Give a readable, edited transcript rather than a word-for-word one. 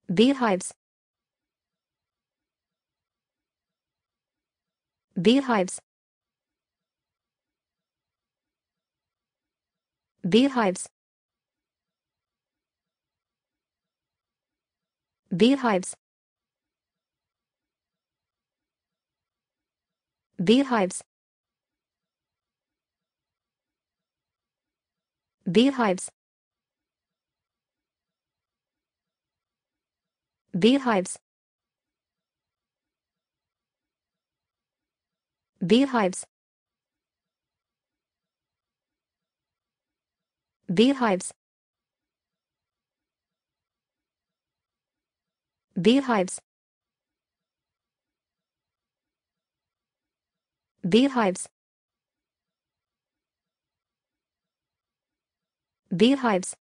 Beehives. Beehives. Beehives. Beehives. Beehives. Beehives. Beehives. Beehives. Beehives. Beehives. Beehives. Beehives.